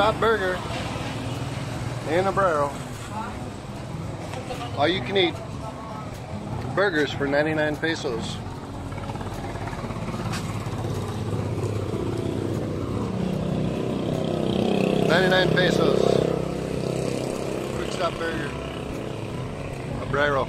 Kwikstop Burger in a barrel. All you can eat burgers for 99 pesos. $99. Kwikstop Burger. A barrel.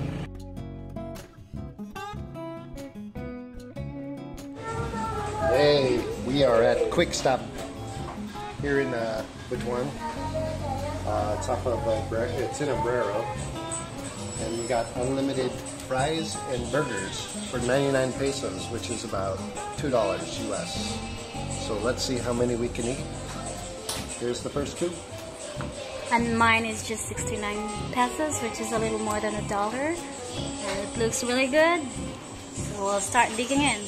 Hey, we are at Kwikstop here in Butuan. It's off of it's in a barrel, and we got unlimited fries and burgers for 99 pesos, which is about $2 US. So let's see how many we can eat. Here's the first two. And mine is just 69 pesos, which is a little more than $1. And it looks really good. So we'll start digging in.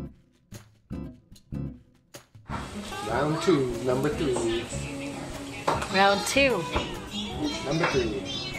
Round two, number 3. Round 2. Number 3.